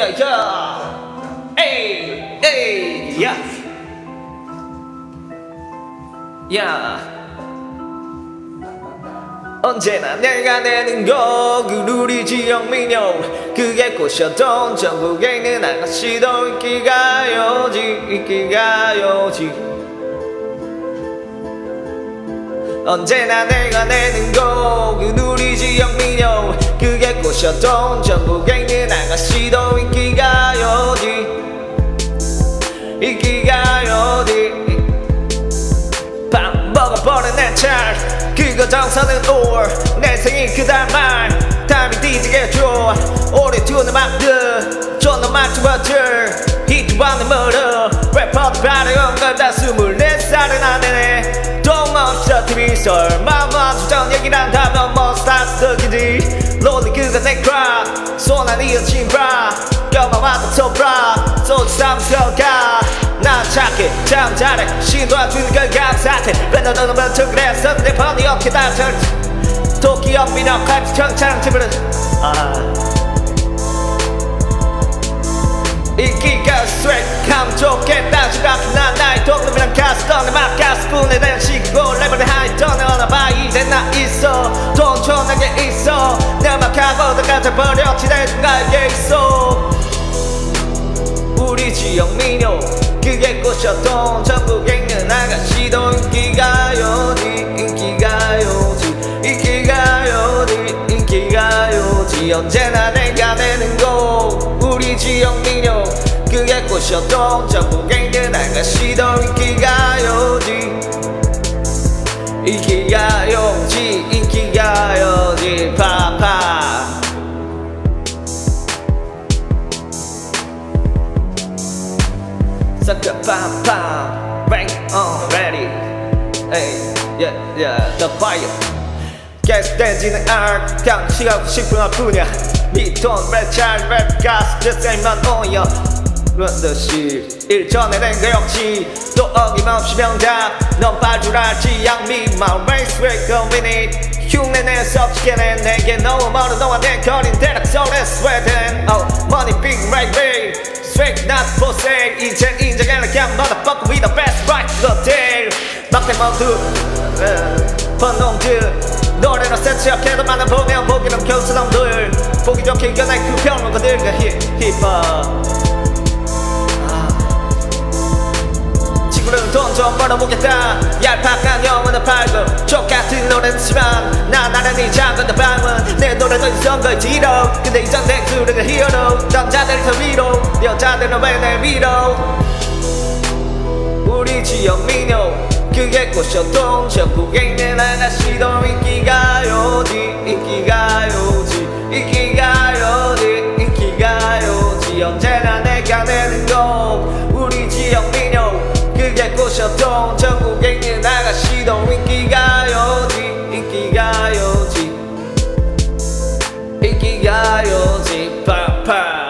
야, 에이, 에이, 야, 야. 언제나 내가 내는 거 그 우리 지역 민요 그게 꽃이었던 전국에 있는 아가씨도 인기가요지 인기가요지 언제나 내가 내는 거 그 우리 지역 민요 그게 꽃이었던 전국에 있는 아가씨도 인기가요지 인기가요지 밥 먹어버린 내 찰 그거 정서는 올 내 생일 그달 말 담이 뒤지게 줘 오래 두는 맘들 존나 맞춰봐들 히트와는 멀어 래퍼도 바라온 건다 24살은 안 되네 또 멈춰 TV 설마 맞추던 얘기를 한다면 뭐 스타트기지 롤리 그거 내 크라 손 안 이어진 브라 껴만 와도 톱브라 소주 삼서 가 난 착해 참 잘해 신도와주는 걸 감사해 왜 너는 먼저 그랬어 내 번이 없게 다 절지 도끼 연민어 칼치 청창 집으로 인기가 스트레이트 감좋겠다 시각이 난 나의 동료이랑 가스 떠내 막 가스뿐에 대한 시고 레벨을 하이 떠내어나 봐 이제 나 있어 돈 존나게 있어 내 막하고 다 가져버렸지 내 생각에 있어 우리 지역 민요 그게 꽃이었던 전국에 있는 아가씨도 인기가요지 인기가요지 인기가요지 인기가요지 언제나 내가 내는 거 우리 지역 민요 그게 꽃이었던 전국에 있는 아가씨도 인기가요지 인기가요지 인기가요지 파파 Sucker pam pam, bang on ready. Hey, yeah, the fire. 계속되지는 art, 그냥 시가고 싶은 것뿐이야. 미톤 랩 잘 랩 가스 뜻에만 오여. 그런 듯이 일전에 낸 거 역시 또 어김없이 명작. 넌 봐줄 알지 양미만 race with a minute. 흉내내 섭지게는 내게 너무 멀어 너와 내 거린 대략 서울의 스웨덴. Oh, money big right way. Straight not for sale 이젠 인정해라 그냥 motherfucker we the best right the day 막대 모두 번놈들 노래로 센스업해도 많은 보면 보기는 교수놈들 보기 좋게 이겨내 그 평론가들과 힙합 친구는 돈 좀 벌어보겠다 얄팍한 영혼을 팔고 족같은 노래는 지만 나 나란히 작은 데 방은 내 노래도 있던 거의 뒤로 근데 이전 내 그릇의 히어로 남자들 더 위로 여자들은 왜 날 밀어 우리 지역 민요 그게 꽃이었던 전국에 있는 아가씨도 인기가요지 인기가요지 인기가요지 인기가요지 언제나 내가 내는 거 우리 지역 민요 그게 꽃이었던 전국에 있는 아가씨도 인기가요지 인기가요지 인기가요지 파파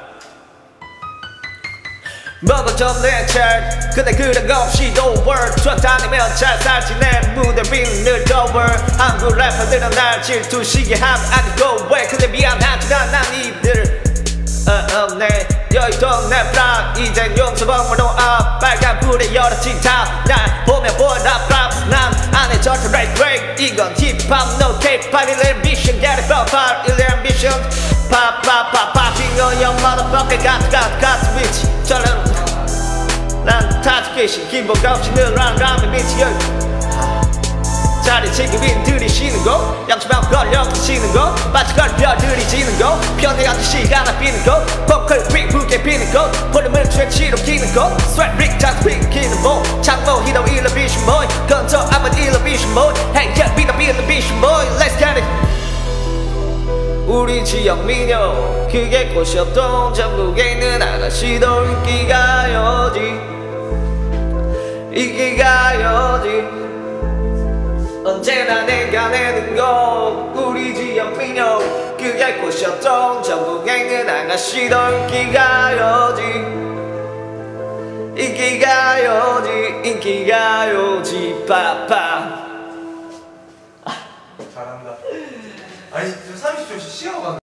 먹어좀 내 찰 근데 그런 거 없이도 word 쫓아다니면 잘 살지 내 무대 비는 늘 더워 한국 래퍼들은 날 질투시게 하면 아니고 왜 근데 미안하지만 난 이들 내 여의도 내 블락 이젠 용서범으로 up 빨간불에 열어진 탑날 보면 보여라 props 난 안해 절대 rate break 이건 힙합 no K-pop 일레 미션 get it pop 일레 ambition pop pop pop pop 빙어 형 motherfucker got switch 저런 난 타지케이션 기복 없이 늘 람에 미치여 자리 지금인 들이쉬는 거 양치만 걸려 쉬는 거 마치 걸별들이 지는 거 편히 앉은 시간 아끼는 거 포클 빅 붉게 피는 거 볼륨을 최치로 키는 거 스웨트 릭 자꾸 피키는 뭐 창모 히도 일러비션 보이 건져 앞은 일러비션 보이 Hey yeah be the 일러비션 보이 Let's get it 우리 지역 민요 그게 꽃이었던 전국에 있는 아가씨도 인기가요지 인기가요지 언제나 내가 내는 거 우리 지역 민요 그게 꽃이었던 전국에 있는 아가씨도 인기가요지 인기가요지 인기가요지 파파 잘한다. 아니 30초씩 쉬어가